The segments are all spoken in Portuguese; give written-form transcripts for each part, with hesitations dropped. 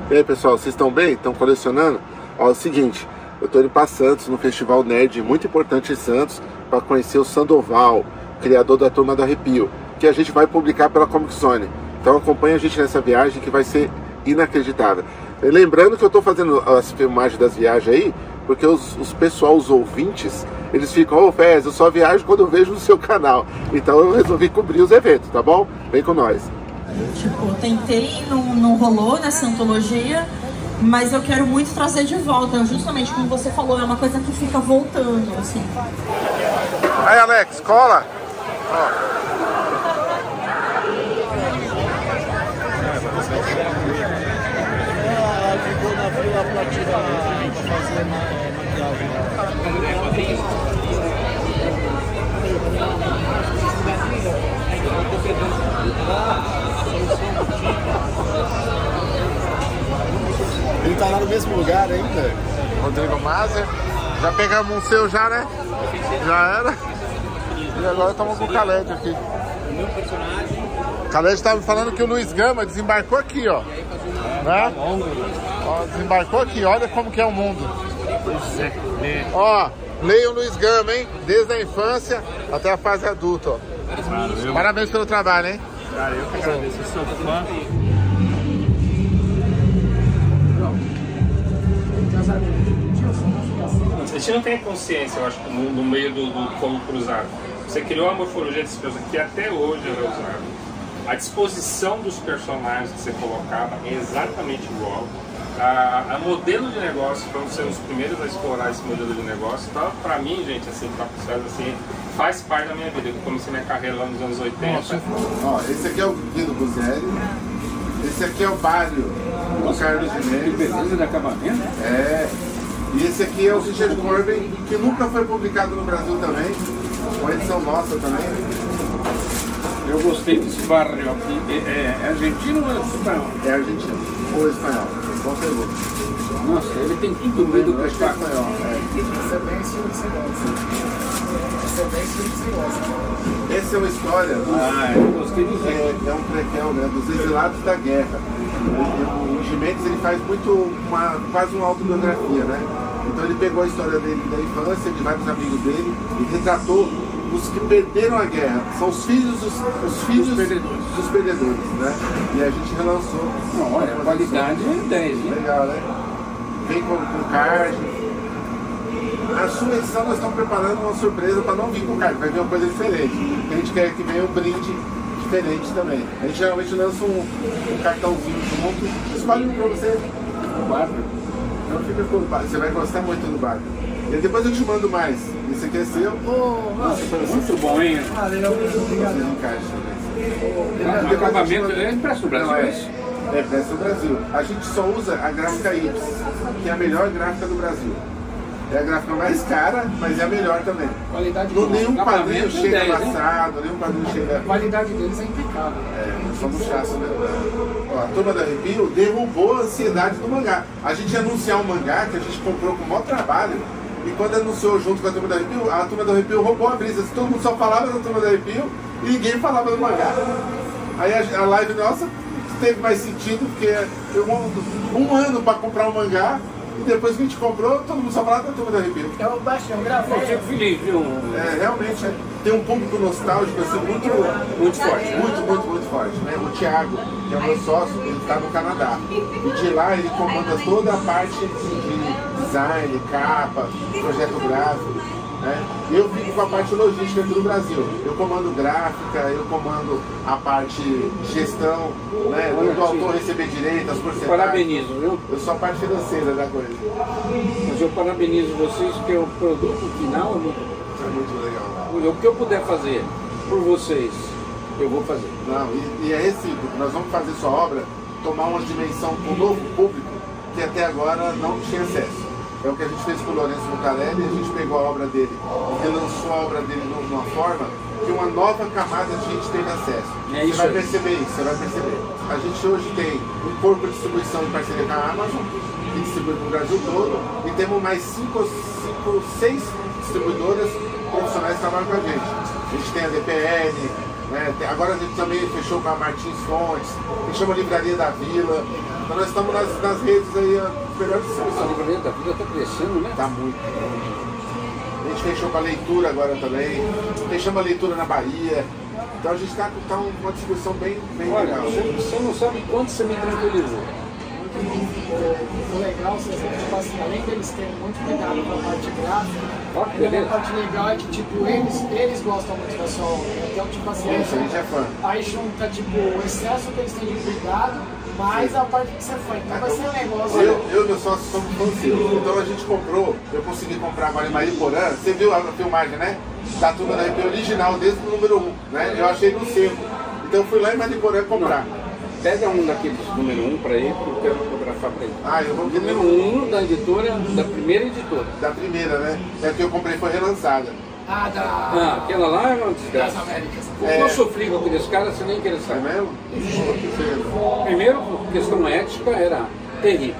E aí, pessoal, vocês estão bem? Estão colecionando? Ó, é o seguinte, eu tô indo para Santos, no Festival Nerd muito importante em Santos, para conhecer o Sandoval, criador da Turma do Arrepio, que a gente vai publicar pela Comic Zone. Então acompanha a gente nessa viagem que vai ser inacreditável. E lembrando que eu tô fazendo as filmagens das viagens aí, porque os pessoal, os ouvintes, eles ficam, ô Fez, eu só viajo quando eu vejo no seu canal. Então eu resolvi cobrir os eventos, tá bom? Vem com nós. Tipo, tentei, não rolou nessa antologia, mas eu quero muito trazer de volta, justamente como você falou, é uma coisa que fica voltando, assim. Aí, Alex, cola! Ó. Ficou na fila pra tirar, pra fazer maquiagem. Ele tá lá no mesmo lugar ainda? Rodrigo Mazer. Já pegamos um seu já, né? Já era. E agora estamos com o Khaled aqui. O meu personagem. O Khaled estava me falando que o Luiz Gama desembarcou aqui, ó. Né? Ó, desembarcou aqui, olha como que é o mundo. Ó, leia o Luiz Gama, hein? Desde a infância até a fase adulta, ó. Parabéns pelo trabalho, hein? Cara, eu que agradeço, eu sou fã. A gente não tem consciência, eu acho, no meio do fogo cruzado. Você criou uma morfologia desse personagem que até hoje é usada. A disposição dos personagens que você colocava é exatamente igual. A modelo de negócio, vamos ser os primeiros a explorar esse modelo de negócio. Então, pra mim, gente, assim, assim, faz parte da minha vida. Eu comecei minha carreira lá nos anos 80. Nossa. Ó, esse aqui é o Guido Buzelli. Esse aqui é o Bário do Carlos Jimenez. Beleza de acabamento? É. E esse aqui é o Richard Corbin, que nunca foi publicado no Brasil também. Uma edição nossa também. Eu gostei desse barrio aqui. É argentino ou é espanhol? É argentino ou espanhol. Bom pergunta. Nossa, ele tem tudo meio do espanhol. Isso é bem estilo que você gosta. Isso é bem estilo que você gosta. Esse é uma história dos, eu gostei disso. é um prequel, né, dos exilados da guerra. O Jimenez, ele faz muito quase uma autobiografia, né? Então ele pegou a história dele da infância, de vários amigos dele, e retratou os que perderam a guerra. São os filhos dos perdedores, né? E a gente relançou. Não, olha, a qualidade é 10, né? Legal, né? Vem com card. A sua edição nós estamos preparando uma surpresa para não vir com card, vai vir uma coisa diferente. A gente quer que venha um brinde diferente também. A gente geralmente lança um cartãozinho junto. Escolhe um para você. O barrio. Não fica com o barrio. Você vai gostar muito do barrio. E depois eu te mando mais. Esse aqui é seu. Nossa, foi muito bom, hein? Valeu, obrigado. O acabamento é impresso no Brasil, é isso? É impresso no Brasil. A gente só usa a gráfica Ips, que é a melhor gráfica do Brasil. É a gráfica mais cara, mas é a melhor também. Qualidade nenhum quadrinho chega 10, amassado, nenhum quadrinho chega... A qualidade deles é impecável. Nós somos chatos mesmo. Ó, a Turma do Arrepio derrubou a ansiedade do mangá. A gente ia anunciar um mangá que a gente comprou com o maior trabalho, e quando anunciou junto com a Turma do Arrepio, a Turma do Arrepio roubou a brisa. Todo mundo só falava da Turma do Arrepio e ninguém falava do mangá. Aí a live nossa teve mais sentido, porque um ano para comprar um mangá, e depois que a gente comprou, todo mundo só falava da Turma do Arrepio. É o Bastião gravou. Eu fico feliz, viu? Realmente tem um público nostálgico assim, muito forte, muito forte. Né? O Thiago, que é o meu sócio, ele está no Canadá. E de lá ele comanda toda a parte de design, capa, projeto gráfico. Né? Eu fico com a parte logística aqui do Brasil. Eu comando gráfica, eu comando a parte de gestão, né? Do autor receber direito, as porcentagens. Parabenizo, viu? Eu sou a parte financeira da coisa. Mas eu parabenizo vocês, porque o produto final é muito bom. É muito legal. O que eu puder fazer por vocês, eu vou fazer. Não, e é recíproco. Nós vamos fazer sua obra tomar uma dimensão com um novo público que até agora não tinha acesso. É o que a gente fez com o Lourenço Mutarelli, a gente pegou a obra dele e relançou a obra dele de uma forma que uma nova camada de gente teve acesso. É isso. Você vai perceber isso, você vai perceber. A gente hoje tem um corpo de distribuição em parceria com a Amazon, que distribui para o Brasil todo, e temos mais 6 distribuidoras profissionais que trabalham com a gente. A gente tem a DPN, Agora a gente também fechou com a Martins Fontes, fechamos a Livraria da Vila. Então nós estamos nas redes aí, melhores soluções. A Livraria da Vila está crescendo, né? Está muito. A gente fechou com a leitura agora também, fechamos a leitura na Bahia. Então a gente está com uma distribuição bem Olha, legal. você não sabe quanto você me tranquilizou. O legal, tipo assim, além deles terem muito cuidado com a parte gráfica, beleza. a parte legal é que tipo, eles gostam muito da sua obra. Então, tipo assim, Isso, a gente é fã. aí junta tipo, o excesso que eles têm de cuidado, mais a parte que você é fã. Então vai ser um negócio. Eu e meu sócio somos fãs seus. Então a gente comprou, eu consegui comprar agora em Mariporã. Você viu a filmagem, né? Da turma da RP original, desde o número 1, né? Eu achei no seco. Então eu fui lá em Mariporã comprar. Pega um daqueles número 1 para ele, porque eu quero fotografar para ele. Ah, eu vou ver Número 1 da editora, da primeira editora. da primeira, né? É que eu comprei foi relançada. Aquela lá é uma desgraça. Das Américas. O que eu sofri com aqueles caras, você nem quer É saber. mesmo? Que feio. Primeiro, por questão ética, era terrível.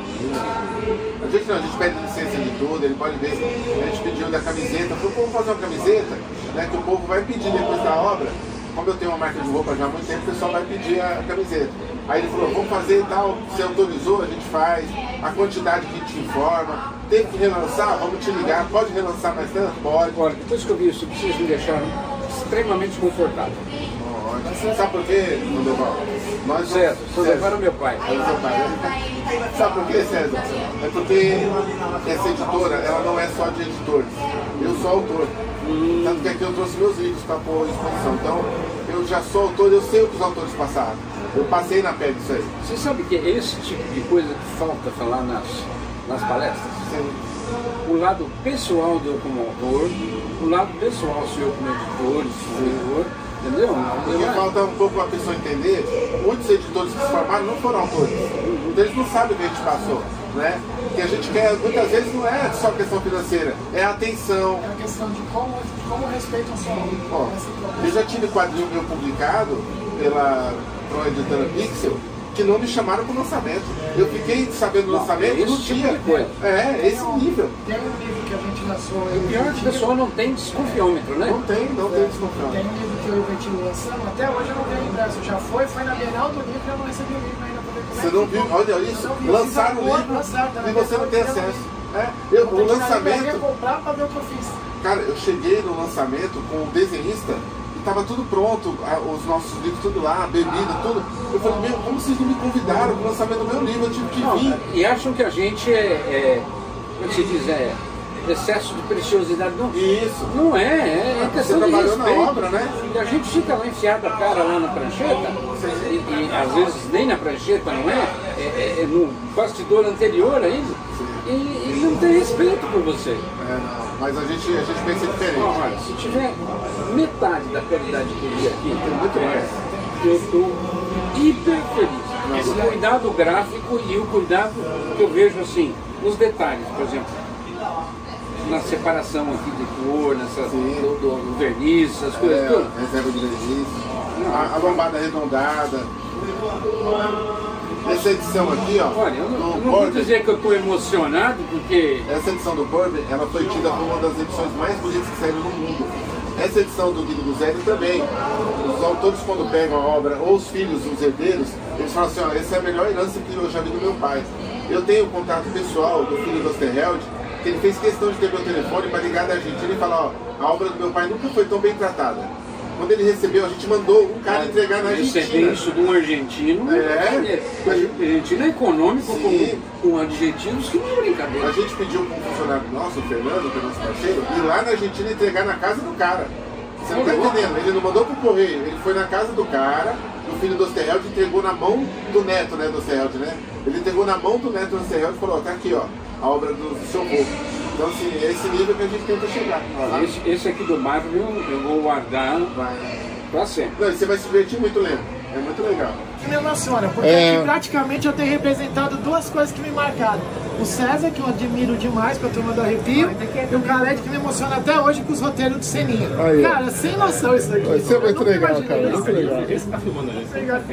A gente pede licença de tudo, ele pode ver. A gente pediu da camiseta, falou, vamos fazer uma camiseta, né? Que o povo vai pedir depois da obra. Como eu tenho uma marca de roupa já há muito tempo, o pessoal vai pedir a camiseta. Aí ele falou, vamos fazer tal, você autorizou, a gente faz, a quantidade que a gente informa. Tem que relançar, vamos te ligar, pode relançar mais tanto? Pode. Agora, depois que eu vi isso, vocês me deixaram extremamente confortável. Sabe por quê, Lodoval? Nós César, vocês levaram meu pai. É o seu pai, né? Sabe por quê, César? É porque essa editora, ela não é só de editores. Eu sou autor. Tanto que aqui eu trouxe meus livros para pôr à exposição. Então, eu já sou autor, eu sei o que os autores passaram. Eu passei na pele disso aí. Você sabe que é esse tipo de coisa que falta falar nas palestras? Sim. O lado pessoal de eu como autor, o lado pessoal seu como editor, distribuidor, entendeu? Porque falta um pouco a pessoa entender, muitos editores que se formaram não foram autores. Eles não sabem o que a gente passou, né? O que a gente quer, muitas vezes, não é só questão financeira, é a atenção. É a questão de como respeitam a sua obra. Ó, eu já tive quadrinho meu publicado pela editora Pixel, que não me chamaram para o lançamento. Eu fiquei sabendo do lançamento no dia. Esse nível. Tem um livro que a gente lançou. O pior é que o pessoal não tem desconfiômetro, né? Não tem desconfiômetro. Tem um livro que eu e o Betinho lançamos, até hoje eu não vi impresso. Já foi na Bienal do livro e eu não recebi o livro ainda. Você não viu? Olha isso, lançaram o livro e você não tem acesso. O lançamento. Eu comprar para ver o que eu fiz. Cara, eu cheguei no lançamento com o desenhista e tava tudo pronto, os nossos livros tudo lá, bebida, tudo. Eu falei, meu, como vocês não me convidaram para o lançamento do meu livro? Eu tive que vir. E acham que a gente como se diz, excesso de preciosidade. Não, Isso. Não é questão de trabalhou respeito. na obra, né? E a gente fica lá enfiado a cara lá na prancheta, e às vezes nem na prancheta, não é no bastidor anterior ainda, e não tem respeito por você. Não. Mas a gente pensa diferente. Olha, se tiver metade da qualidade que eu vi aqui, muito mais, eu estou hiper feliz. O cuidado gráfico e o cuidado que eu vejo assim, nos detalhes, por exemplo, na separação aqui de cor, do verniz, essas coisas todas. Reserva de verniz, a lombada arredondada. Essa edição aqui, ó. Olha, eu não vou dizer que eu estou emocionado, porque essa edição do Burberry, ela foi tida como uma das edições mais bonitas que saíram no mundo. Essa edição do Guido Guzzelli também. Os autores, quando pegam a obra, ou os filhos, os herdeiros, eles falam assim, ó, essa é a melhor herança que eu já vi do meu pai. Eu tenho o contato pessoal do filho do Osterheld, que ele fez questão de ter meu telefone para ligar da gente. Ele fala, ó, a obra do meu pai nunca foi tão bem tratada. Quando ele recebeu, a gente mandou um cara entregar na Argentina. Receber isso de um argentino, argentino é econômico, com adjetivos que não é brincadeira. A gente pediu para um funcionário nosso, o Fernando, que é nosso parceiro, ir lá na Argentina entregar na casa do cara. Você não está entendendo, ele não mandou pro correio, ele foi na casa do cara, o filho do Osterheld entregou na mão do neto, né, do Osterheld, né? Ele entregou na mão do neto do Osterheld e falou, ó, tá aqui, ó, a obra do seu avô. Então, assim, é esse nível que a gente tenta chegar. Esse aqui do Marvel eu vou guardar pra sempre. Não, você vai se divertir muito lendo, é muito legal. Que me emociona, porque aqui praticamente eu tenho representado duas coisas que me marcaram. O César, que eu admiro demais com a turma do Arrepio, e o Khaled, que me emociona até hoje com os roteiros do Seninha. Cara, sem noção isso aqui. Isso é muito legal, cara, muito legal. Você tá filmando ali?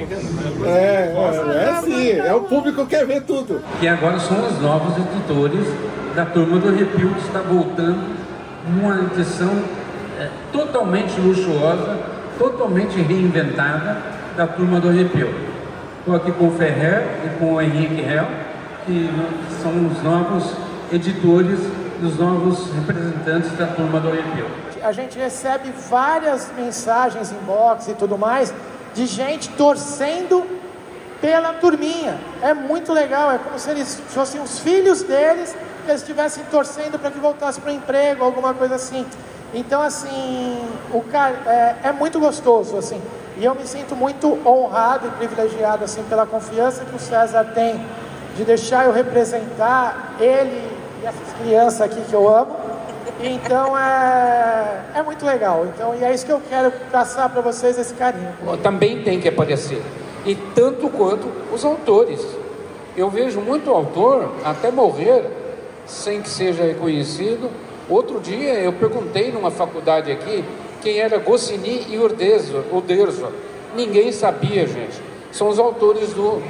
Sim, é o público que quer ver tudo. Que agora são os novos editores da turma do Arrepio, que está voltando uma edição totalmente luxuosa, totalmente reinventada da Turma do Arrepio. Estou aqui com o Ferrer e com o Henrique Hell, que são os novos editores e os novos representantes da Turma do Arrepio. A gente recebe várias mensagens, inbox e tudo mais, de gente torcendo pela turminha. É muito legal, é como se eles fossem os filhos deles, que eles estivessem torcendo para que voltasse para o emprego, alguma coisa assim. Então, assim, é muito gostoso, assim. E eu me sinto muito honrado e privilegiado, assim, pela confiança que o César tem de deixar eu representar ele e essas crianças aqui que eu amo. Então é muito legal. Então, e é isso que eu quero passar para vocês, esse carinho. Também tem que aparecer. E tanto quanto os autores. Eu vejo muito autor até morrer sem que seja reconhecido. Outro dia eu perguntei numa faculdade aqui quem era Goscinny e Uderzo. Ninguém sabia, gente. São os autores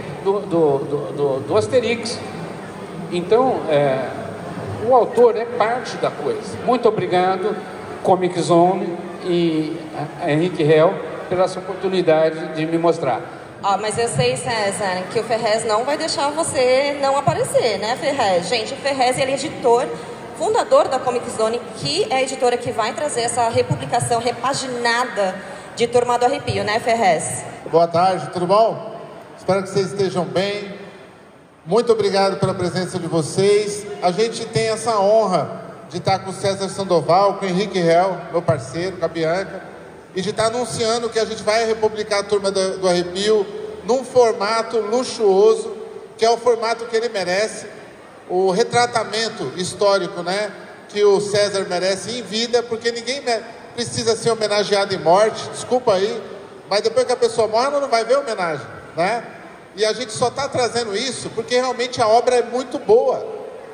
do Asterix. Então, o autor é parte da coisa. Muito obrigado, Comic Zone e Henrique Hell, pela essa oportunidade de me mostrar. Mas eu sei, César, que o Ferrez não vai deixar você não aparecer, né, Ferrez? Gente, o Ferrez, ele é editor, fundador da Comic Zone, que é a editora que vai trazer essa republicação repaginada de Turma do Arrepio, né, Ferrez? Boa tarde, tudo bom? Espero que vocês estejam bem. Muito obrigado pela presença de vocês. A gente tem essa honra de estar com o César Sandoval, com o Henrique Hell, meu parceiro, com a Bianca, e de estar anunciando que a gente vai republicar a Turma do Arrepio num formato luxuoso, que é o formato que ele merece, o retratamento histórico, né, que o César merece em vida, porque ninguém precisa ser homenageado em morte, desculpa aí, mas depois que a pessoa morre, ela não vai ver homenagem, né? E a gente só está trazendo isso porque realmente a obra é muito boa.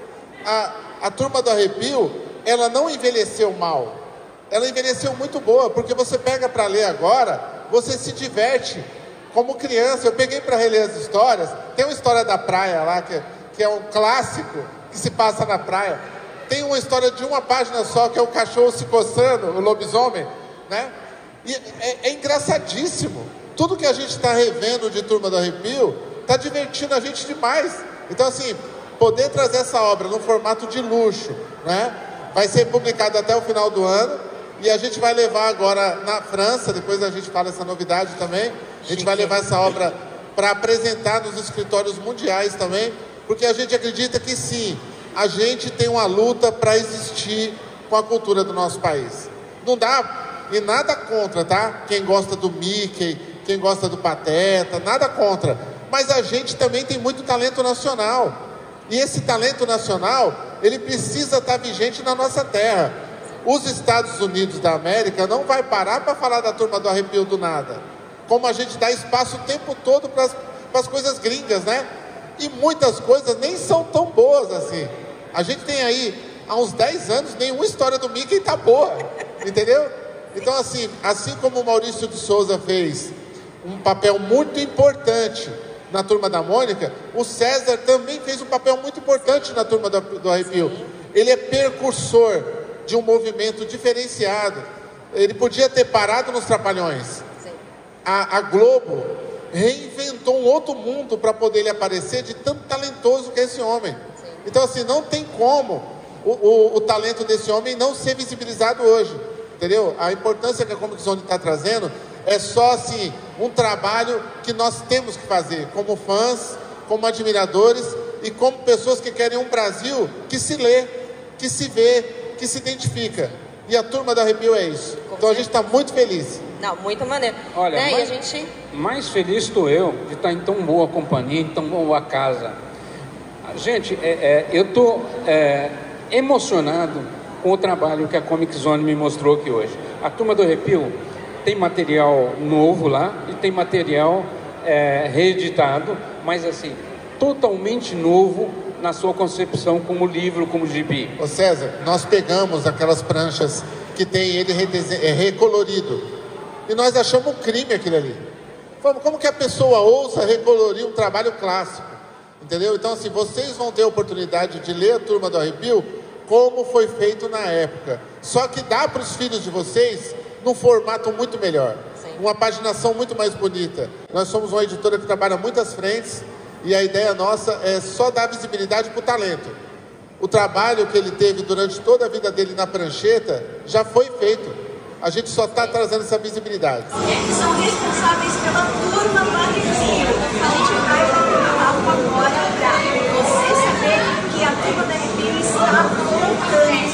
A Turma do Arrepio, ela não envelheceu mal. Ela envelheceu muito boa, porque você pega para ler agora, você se diverte como criança. Eu peguei para reler as histórias. Tem uma história da praia lá, que é um clássico, que se passa na praia. Tem uma história de uma página só, que é o cachorro se coçando, o lobisomem, né? E é engraçadíssimo. Tudo que a gente está revendo de Turma do Arrepio está divertindo a gente demais. Então, assim, poder trazer essa obra num formato de luxo, né? Vai ser publicado até o final do ano. E a gente vai levar agora na França, depois a gente fala essa novidade também. A gente vai levar essa obra para apresentar nos escritórios mundiais também. Porque a gente acredita que sim, a gente tem uma luta para existir com a cultura do nosso país. Não dá, e nada contra, tá? Quem gosta do Mickey, quem gosta do Pateta, nada contra. Mas a gente também tem muito talento nacional. E esse talento nacional, ele precisa estar vigente na nossa terra. Os Estados Unidos da América não vai parar para falar da Turma do Arrepio do nada. Como a gente dá espaço o tempo todo para as coisas gringas, né? E muitas coisas nem são tão boas assim. A gente tem aí, há uns 10 anos, nenhuma história do Mickey tá boa. Entendeu? Então, assim como o Maurício de Souza fez um papel muito importante na Turma da Mônica, o César também fez um papel muito importante na Turma do Arrepio. Ele é precursor de um movimento diferenciado. Ele podia ter parado nos Trapalhões. A Globo reinventou um outro mundo para poder ele aparecer, de tanto talentoso que é esse homem. Então, assim, não tem como o talento desse homem não ser visibilizado hoje, entendeu? A importância que a Comic Zone está trazendo é só, assim, um trabalho que nós temos que fazer como fãs, como admiradores e como pessoas que querem um Brasil que se lê, que se vê, que se identifica. E a Turma do Arrepio é isso. Então a gente está muito feliz. Não, muito maneiro. Olha, né? E a gente... mais feliz estou eu de estar em tão boa companhia, em tão boa casa. Gente, eu estou emocionado com o trabalho que a Comic Zone me mostrou aqui hoje. A Turma do Arrepio tem material novo lá e tem material reeditado, mas assim, totalmente novo na sua concepção como livro, como gibi. Ô César, nós pegamos aquelas pranchas que tem ele recolorido e nós achamos um crime aquilo ali. Como que a pessoa ousa recolorir um trabalho clássico? Entendeu? Então, assim, vocês vão ter a oportunidade de ler a Turma do Arrepio como foi feito na época. Só que dá para os filhos de vocês num formato muito melhor. Sim. uma paginação muito mais bonita. Nós somos uma editora que trabalha muitas frentes e a ideia nossa é só dar visibilidade para o talento. O trabalho que ele teve durante toda a vida dele na prancheta já foi feito. A gente só está trazendo essa visibilidade. Eles são responsáveis pela turma do Arrepio. A gente vai fazer um papo agora para você saber que a turma do Arrepio está voltando.